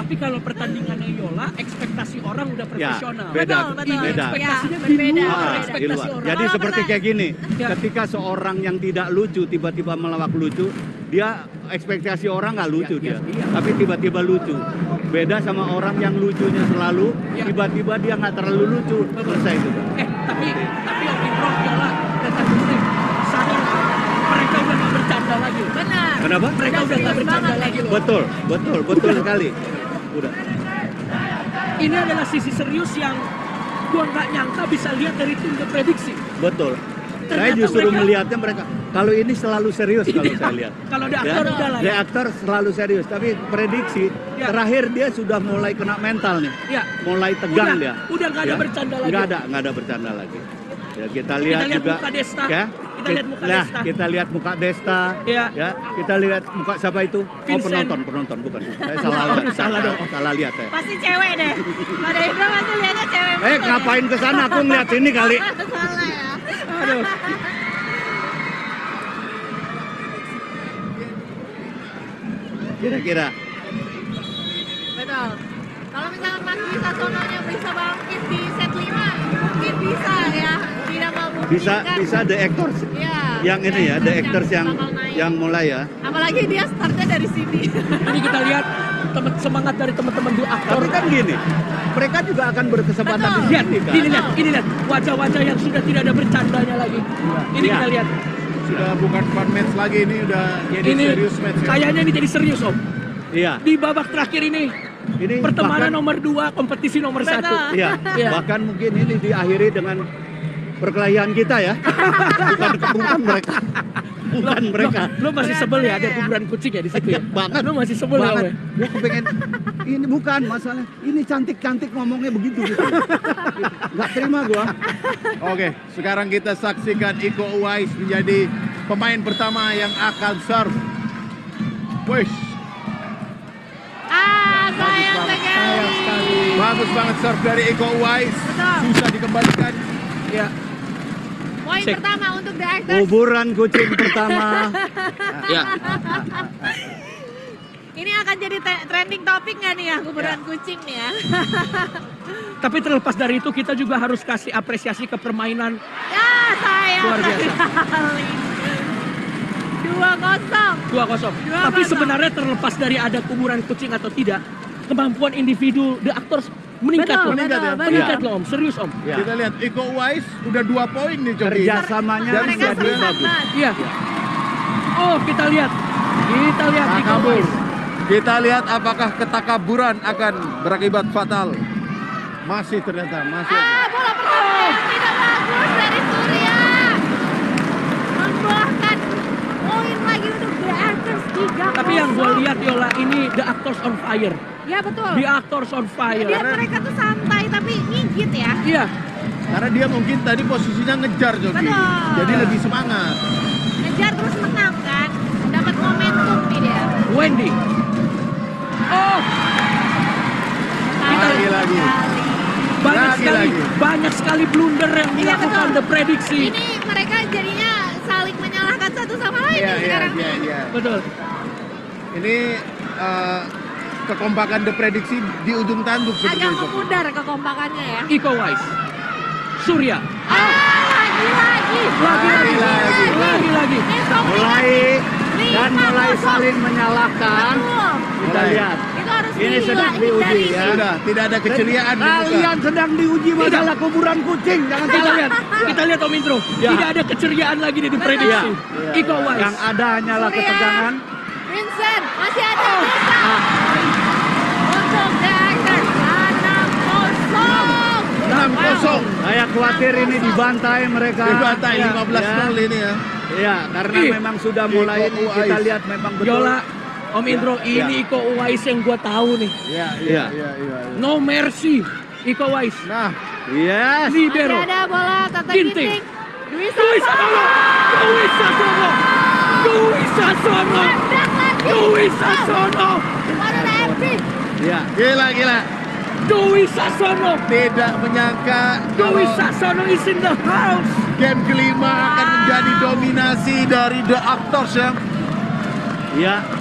Tapi kalau pertandingannya Yola, ekspektasi orang udah profesional. Beda, Ini beda. ekspektasinya Ya, di berbeda. luar Di ekspektasi luar. orang. Jadi Kalau seperti kayak gini, Ya. ketika seorang yang tidak lucu tiba-tiba melawak lucu, dia ekspektasi orang nggak lucu Iya, dia, iya. tapi tiba-tiba lucu. Beda sama orang yang lucunya selalu, Ya. tiba-tiba dia nggak terlalu lucu, selesai itu. Tapi Om Indro, Yola, dan Tanjung Priok sadar mereka udah nggak bercanda lagi. Benar. Kenapa? Mereka udah nggak serius bercanda banget lagi loh. Betul sekali. Udah. Ini adalah sisi serius yang gua nggak nyangka bisa lihat dari tim The Prediksi. Betul. Saya Ternyata justru mereka- melihatnya mereka kalau ini selalu serius kalau Iya. saya lihat. Kalau ada aktor udah lah Dia ya. aktor selalu serius, tapi prediksi Ya. terakhir dia sudah mulai kena mental nih. Ya. Mulai tegang Udah, dia. udah nggak ada bercanda lagi. Nggak ada bercanda lagi. Ya, kita lihat lihat juga. muka Desta. Ya, Kita lihat muka Desta. Kita lihat muka Desta. Ya. Ya, kita lihat muka siapa itu? Vincent. Penonton bukan. Saya salah dong. Salah lihat saya. Pasti cewek deh. Pada Indra pasti lihatnya cewek. Ngapain ke sana? Aku ngeliat ini kali. Salah ya. Aduh. Kira-kira. Betul. Kalau misalkan Mas Dwi Sasononya bisa bangkit di set 5, mungkin bisa ya. Tidak memungkinkan. Bisa The Actors. Iya. Yang ini ya, The Actors yang bakal naik. mulai ya. Apalagi dia startnya dari sini. Ini kita lihat semangat dari teman-teman di aktor. Tapi kan gini, mereka juga akan berkesempatan Betul. di Lihat, sini kan. ini lihat wajah-wajah yang sudah tidak ada bercandanya lagi. Ini Iya. kita lihat. Sudah bukan fun match lagi, ini udah jadi Ini serius match ya. kayaknya ini jadi serius Om. Iya. Di babak terakhir ini pertemanan nomor 2, kompetisi nomor 1. Betul. Iya. Iya. Bahkan mungkin ini diakhiri dengan perkelahian kita ya. bukan mereka. Bukan mereka. Lo masih sebel ya ada kuburan kucing ya di situ ya? Banget. Lo masih sebel ya? Banget. Om? Gue kepengen ini bukan masalah. Ini cantik-cantik ngomongnya begitu gitu. Gak terima gua. Oke, sekarang kita saksikan Iko Uwais menjadi pemain pertama yang akan serve. Wish, Sayang sekali. bagus banget serve dari Iko Uwais. Betul. Susah dikembalikan. Ya. Poin Cek. pertama untuk The Actors. Kuburan kucing pertama. Ya. Ini akan jadi trending topik nggak nih ya, kuburan kucing nih ya? Tapi terlepas dari itu kita juga harus kasih apresiasi ke permainan. Ya, sayang Luar biasa. sekali. 2-0. 2-0. Tapi sebenarnya terlepas dari ada kuburan kucing atau tidak, kemampuan individu The Actors meningkat Betul, loh. meningkat ya? betul. Meningkat loh Om, serius Om. Ya. Kita lihat Iko Uwais udah 2 poin nih Coki. Kerjasamanya Mereka jadi sepakat. bagus. Iya. Oh, kita lihat. Kita lihat Iko Takabur. Uwais. Kita lihat apakah ketakaburan akan berakibat fatal. Masih ternyata, masih. Bola pertama yang tidak bagus dari Surya. Membuahkan poin lagi untuk The Actors 3-0. Tapi yang gue lihat Yola ini The Actors on fire. Ya betul. The Actors on fire. Dia mereka tuh santai tapi ngigit ya. Iya. Karena dia mungkin tadi posisinya ngejar Coki. Betul. Jadi lebih semangat. Ngejar terus menang kan. Dapat momentum nih dia. Wendy. Oh, Lagi. banyak sekali blunder yang Iya, dilakukan betul. The Prediksi. Ini mereka jadinya saling menyalahkan satu sama lain nih sekarang. Iya. Betul. Ini kekompakan The Prediksi di ujung tanduk Agak seperti itu. memudar kekompakannya ya. Iko Uwais. Surya. Lagi-lagi. Lagi-lagi. Mulai saling menyalahkan. Betul. Kita lihat. Itu harus Ini sedang dihindari. diuji ya. Sudah, tidak ada keceriaan di muka. Kalian sedang diuji masalah kuburan kucing. Jangan Kita salah. lihat. Kita lihat Om Intro. Ya. Tidak ada keceriaan lagi di Prediksi. Iya. Iko Uwais. Yang ada hanyalah Surya. ketegangan. Vincent, masih ada Desa. Untuk The Actors, 6-0. 6-0. Saya khawatir ini dibantai mereka. Dibantai Ya, 15-0 ya. ini ya. Iya, karena Ih. memang sudah mulai Iko ini kita Uwais. lihat memang betul. Yola, Om Intro, ini Iko Uwais yang gua tahu nih. Iya. No mercy. Iko Uwais. Nah, Yes. Libero. Masih ada bola Tata Ginting. Ginting. Dwi Dwi Sasono. Dwi Sasono. Dwi Sasono. Nendang lagi. Dwi Sasono. Waduh, Epi. Iya. gila. Dwi Sasono. Tidak menyangka Dwi kalau Sasono is in the house. game kelima akan menjadi dominasi dari The Actors ya. Iya.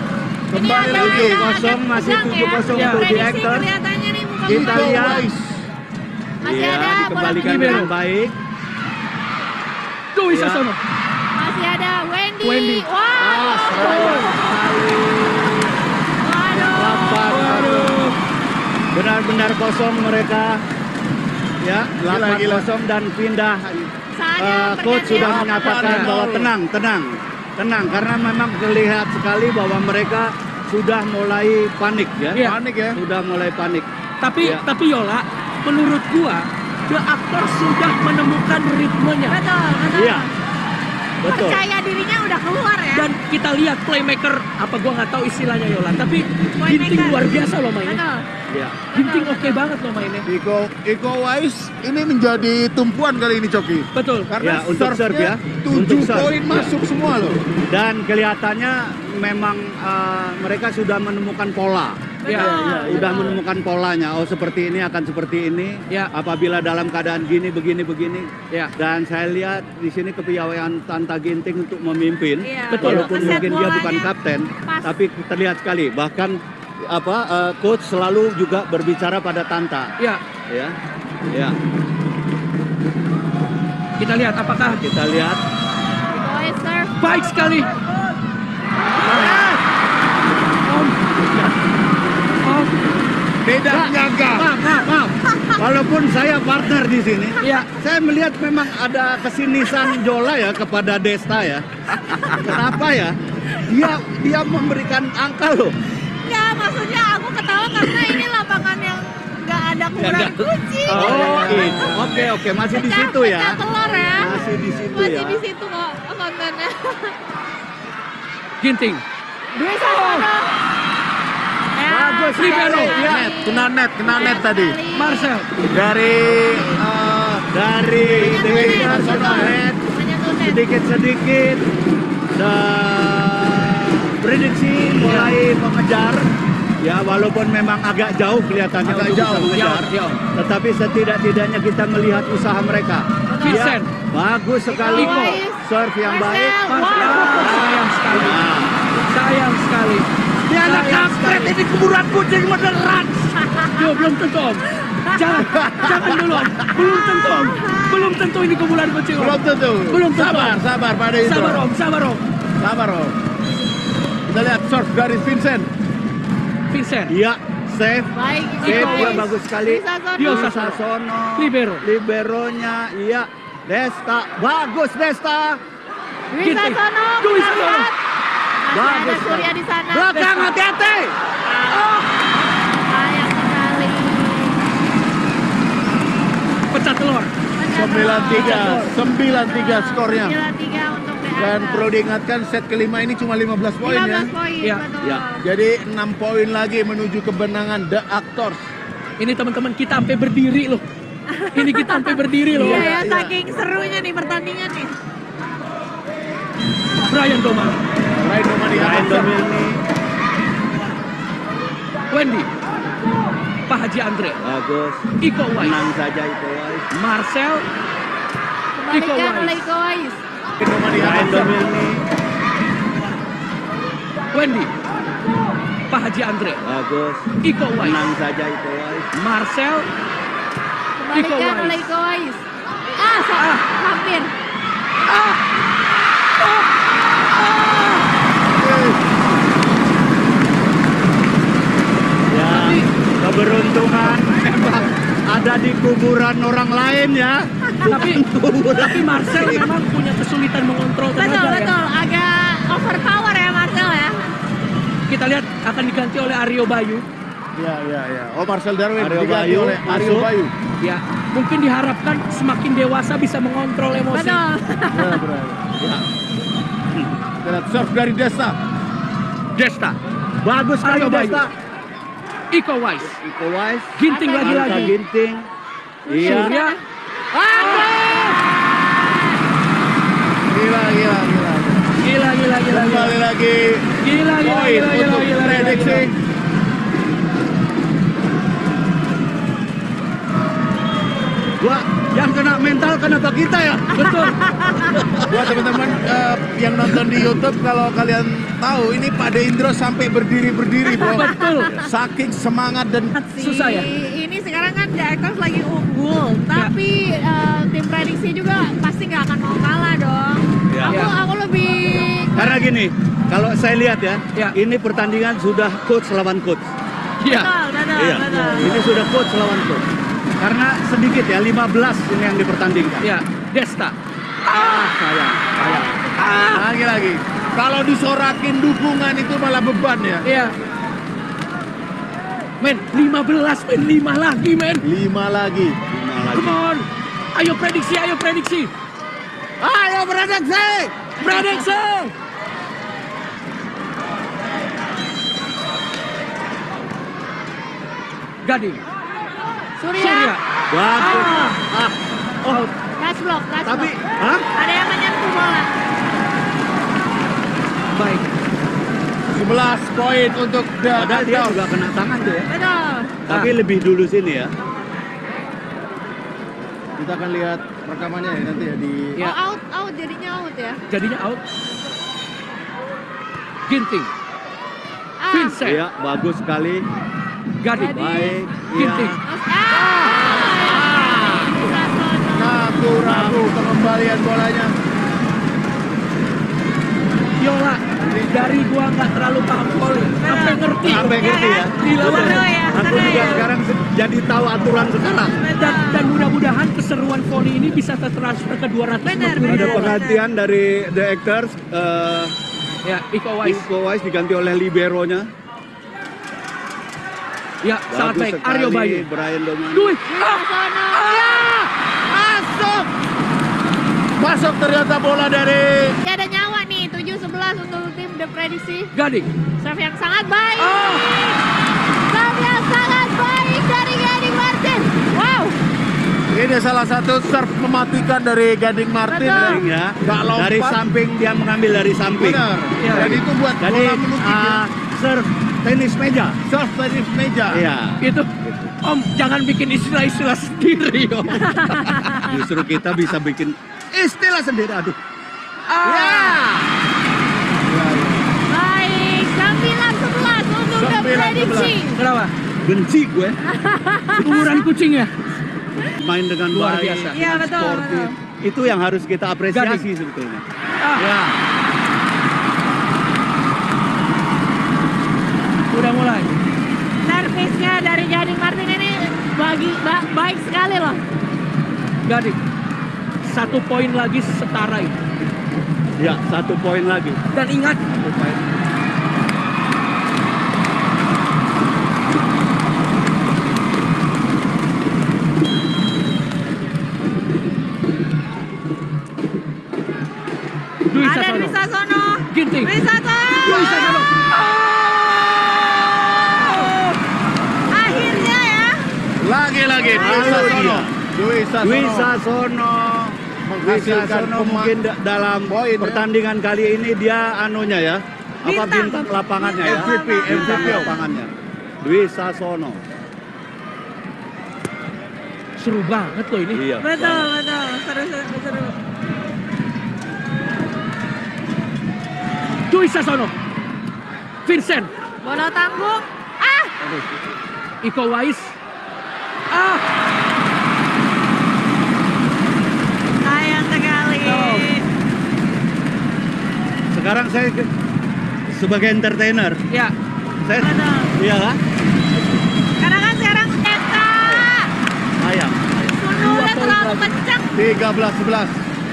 Kembali ada lagi. yang 7-0 masih tegang 7-0 ya. untuk di Prediksi Actors. kelihatannya nih muka Kita Iko lihat. Uwais. Masih Iya, ada bola dikembalikan kedua. dengan baik. Dwi Ya. Sasono. Masih ada Wendy. Wendy. Wow. Sayang sekali. Waduh. Lapan. Waduh. Benar-benar kosong mereka. Ya, Gila, gila. 8-0 dan pindah. Saatnya Coach sudah pergantian. menyatakan Lapan. bahwa tenang, karena memang terlihat sekali bahwa mereka sudah mulai panik ya. Iya. Panik ya. Sudah mulai panik. Tapi Iya. tapi Yola, menurut gua The Actors sudah menemukan ritmenya. Betul, betul. Iya. Betul. Percaya dirinya udah keluar ya. Dan kita lihat playmaker, apa gua nggak tahu istilahnya Yola, tapi Playmaker. Ginting luar biasa loh mainnya. Betul. Ya. Ginting oke banget loh mainnya. Iko Uwais ini menjadi tumpuan kali ini Coki. Betul. Karena Ya, untuk serve ya. 7 Untuk serve. poin masuk semua loh. Dan kelihatannya memang mereka sudah menemukan pola. Ya, Sudah menemukan polanya. Oh, seperti ini akan seperti ini. Ya. Apabila dalam keadaan gini begini. Ya. Dan saya lihat di sini kepiawaian Tanta Ginting untuk memimpin. Iya. Betul. Walaupun Ngeset mungkin dia bukan bolanya kapten, pas. tapi terlihat sekali. Bahkan coach selalu juga berbicara pada Tanta. Ya, Ya. Ya. kita lihat apakah Kita lihat. Iko Uwais serve. baik sekali. Om. Om. Beda nyangka. Maaf. Walaupun saya partner di sini, Ya. saya melihat memang ada kesinisan Jola ya kepada Desta ya. Kenapa ya? Dia memberikan angka loh. Ya, maksudnya aku ketawa karena ini lapangan yang nggak ada kuburan kucing. Oh, oke, masih di Pecah- situ ya. pecah telur ya. Masih di situ Masih ya. di situ kok kontennya. Ginting. Dwi Sasono. Ya, Bagus, Libero. Ya. Kena net tadi. Marcel. Dari Dari Banyak Dewi tunet. Sasono head Menyentuh net. sedikit dan prediksi mulai mengejar. Ya, walaupun memang agak jauh kelihatannya Agak untuk bisa jauh, mengejar. jauh. Tetapi setidak-tidaknya kita melihat usaha mereka. Vincent. Ya, bagus sekali. Iko Uwais. Serve yang Marcel. baik. Marcel. Wow. Sayang sekali. Nah, Sayang sekali. dia anak Sayang kampret sekali. ini kuburan kucing beneran. Yo, belum tentu Om. Jangan dulu Om. Belum tentu ini kuburan kucing Om. Belum tentu. Belum tentu. Sabar pada itu. Sabar Om. Sabar Om. Kita lihat serve dari Vincent. Vincent. Iya, save. Baik, Save Iko dia Uwais. bagus sekali. Dwi Sasono. Dio Dwi Sasono. Sasono. Libero. Liberonya, iya. Desta, bagus Desta. Dwi Ginting. Sasono. Dwi kita Sasono. lihat. Masih ada Bagus. Surya di sana. Belakang hati-hati. Sayang sekali. Pecah telur. 9-3 skornya. 9-3 untuk The Dan Actors. perlu diingatkan set kelima ini cuma 15 poin 15 ya. poin, Ya. betul. Ya. Jadi 6 poin lagi menuju kemenangan The Actors. Ini teman-teman kita sampai berdiri loh. Ini kita sampai berdiri loh. Iya ya, Iya. saking serunya nih pertandingan nih. Brian Doman. Ryan Domani Ryan Domini. Wendy. Pak Haji Andre. Bagus. Iko Uwais. Menang saja itu, Wais. Marcel. Iko Kembalikan Uwais. oleh Iko Uwais. Ryan Domini. Wendy. Pak Haji Andre. Bagus. Iko Uwais. Menang saja itu, Wais. Marcel. Iko Kembalikan Uwais. oleh Iko Uwais. Hampir. Ya, keberuntungan memang ada di kuburan orang lain ya. Tapi Marcel memang punya kesulitan mengontrol Betul, tenaga ya. betul. Agak overpower ya Marcel ya. Kita lihat akan diganti oleh Aryo Bayu. Ya. Oh, Marcel Darwin Aryo diganti Bayu oleh Aryo masuk. Bayu. Ya, mungkin diharapkan semakin dewasa bisa mengontrol emosi. Betul. Benar. Ya. Kita lihat serve dari Desta. Desta. Bagus sekali Aryo Bayu. Desta. Iko Uwais. Iko Wais. Ginting Angka Angka lagi-lagi. Ginting. Iya. Surya. Gila. Gila. Kembali lagi Gila. poin untuk prediksi. Yang kena mental kenapa kita ya? Betul. Buat teman-teman yang nonton di YouTube, kalau kalian tahu ini Pak Deindro sampai berdiri-berdiri, bro. Betul. Saking semangat dan Susah ya? Ini sekarang kan The Actors lagi unggul, tapi tim prediksi juga pasti nggak akan mau kalah dong. Ya. Aku lebih Karena gini, kalau saya lihat ya, Ya. ini pertandingan sudah coach lawan coach. Iya. betul, Iya. betul. Ini sudah coach lawan coach. Karena sedikit ya, 15 ini yang dipertandingkan. Ya, Desta. Sayang. lagi-lagi. Kalau disorakin dukungan itu malah beban ya. Iya. Men, 15 men, 5 lagi men. 5 lagi. 5 lagi. Come on. Ayo prediksi, ayo prediksi. Ayo prediksi. Prediksi. Gading. Surya. Bagus. Oh, Touch block, touch tapi, block. hah? Ada yang menyentuh bola. Baik. 11 poin untuk The Padahal dia Actors. juga kena tangan tuh ya. Betul. Tapi lebih dulu sini ya. Kita akan lihat rekamannya ya nanti ya di Ya. Oh, out, jadinya out ya. Jadinya out. Ginting. Ah, Vincent. Iya, bagus sekali. Gading. Baik. Ginting. Iya. Bisa sono. ragu pengembalian bolanya. Yola. Dari gua nggak terlalu paham voli. Sampai ngerti. Sampai ngerti ya. Gila Seru banget. ya, Aku seru juga ya. sekarang jadi tahu aturan sekarang. Dan mudah-mudahan keseruan voli ini bisa tertransfer ke 250. Benar, Ada benar. perhatian dari The Actors. Ya, Iko Wise. Iko Wise diganti oleh liberonya. Ya, sangat Bagus baik. sekali, Aryo Bayu. Brian Domani. Duit. Bisa sono. Masuk. Masuk ternyata bola dari Ini ada nyawa nih, 7-11 untuk tim The Prediksi. Gading. Serve yang sangat baik. Oh. Serve yang sangat baik dari Gading Martin. Wow. ini salah satu serve mematikan dari Gading Martin. Betul. Ya. Nggak lompat. Dari samping, dia mengambil dari samping. Benar. Ya. Dan itu buat Jadi bola melukis ya. serve tenis meja. Serve tenis meja. Iya. Itu. Om, jangan bikin istilah-istilah sendiri, Om. Justru kita bisa bikin istilah sendiri. Aduh. Baik, 9-11 untuk The 9-11. Prediksi. Kenapa? Benci gue. Umuran kucingnya. Main dengan Luar baik. biasa. Iya, betul, sportif. betul. Itu yang harus kita apresiasi Gading. sebetulnya. Ah, Ya. udah mulai. Servisnya dari Gading Martin ini baik sekali loh. Gading. 1 poin lagi setara itu. Ya, 1 poin lagi. Dan ingat, Dwi Ada Sasono. Dwi Sasono. Ginting. Dwi Sasono. Dwi Sasono. Akhirnya ya. Lagi-lagi Dwi Halo, Sasono. iya. Dwi Sasono. Dwi Sasono Menghasilkan mungkin dalam poin, ya. pertandingan kali ini dia anunya ya. Apa Bintang. bintang lapangannya ya? Bintang lapangan. Bintang lapangannya. Dwi Sasono. Seru banget loh ini. Iya. Betul, betul. Seru. Dwi Sasono. Vincent. Bola tanggung. Ah, Iko Wise. Ah, sayang sekali. Oh. Sekarang saya sebagai entertainer, ya. saya Betul. iya lah. Karena kan sekarang Eta Sayang. Sunulnya 2 poin terlalu lagi. kencang. 13-11.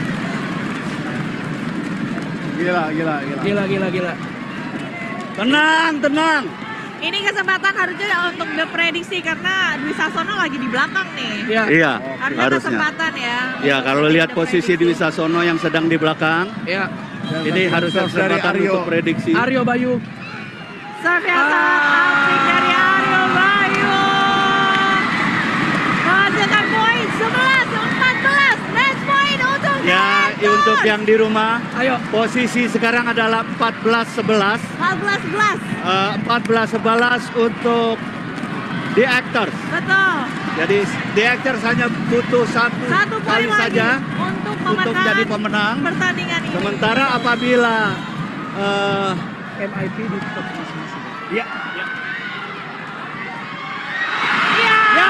Gila. Gila. Tenang. Ini kesempatan harusnya untuk The Prediksi karena Dwi Sasono lagi di belakang nih. Ya. Iya, Harusnya harusnya. kesempatan ya. Ya, untuk kalau tim lihat The posisi Prediksi. Dwi Sasono yang sedang di belakang, Ya. ini harusnya serve dari kesempatan Aryo. untuk prediksi. Aryo Bayu. Serve yang sangat apik dari Aryo Bayu. Menghasilkan poin 11-14. Match point untuk The Ya, Actors. untuk yang di rumah, Ayo. posisi sekarang adalah 14-11. 14-11. 14-11 untuk The Actors. Betul. Jadi The Actors hanya butuh satu Satu poin kali lagi saja untuk jadi pemenang. pertandingan ini. Sementara apabila MIP di top masing-masing. ya Ya.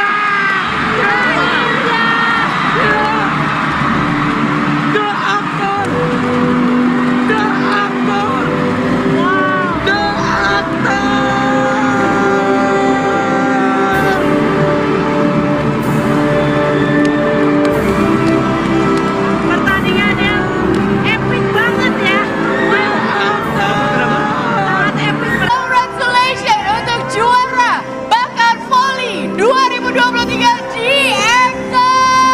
The Actor. The Actor. Wow. The Actor. Pertandingan yang epic banget ya. Wow. Sangat epic. Congratulations untuk juara bakat volley 2023 GXer.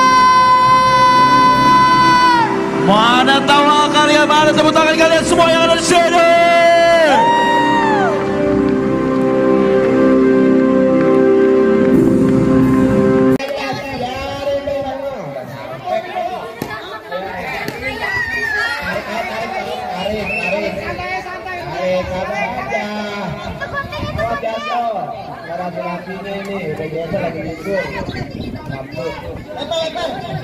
Mana tawa kalian, mana tepuk tangan kalian semua yang ada di sini. Laki-laki ini udah biasa lagi libur.